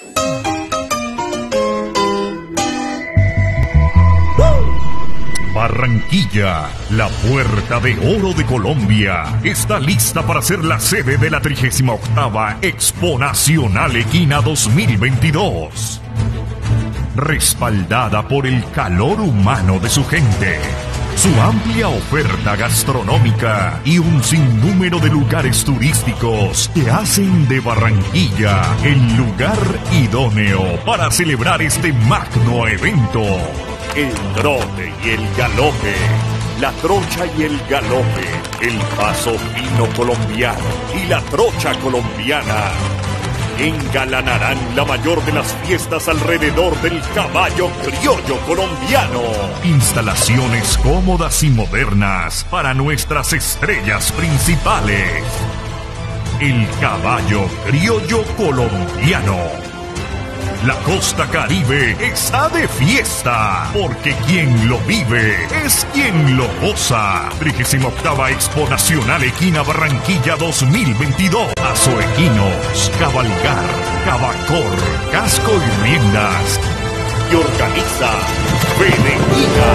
Barranquilla, la puerta de oro de Colombia, está lista para ser la sede de la 38ª Expo Nacional Equina 2022. Respaldada por el calor humano de su gente, su amplia oferta gastronómica y un sinnúmero de lugares turísticos que hacen de Barranquilla el lugar idóneo para celebrar este magno evento. El trote y el galope, la trocha y el galope, el paso fino colombiano y la trocha colombiana engalanarán la mayor de las fiestas alrededor del caballo criollo colombiano. Instalaciones cómodas y modernas para nuestras estrellas principales. El caballo criollo colombiano. La costa Caribe está de fiesta, porque quien lo vive es quien lo goza. 38ª Expo Nacional Equina Barranquilla 2022. Paso equinos, cabalgar, cavacor, casco y riendas. Y organiza Fedequina.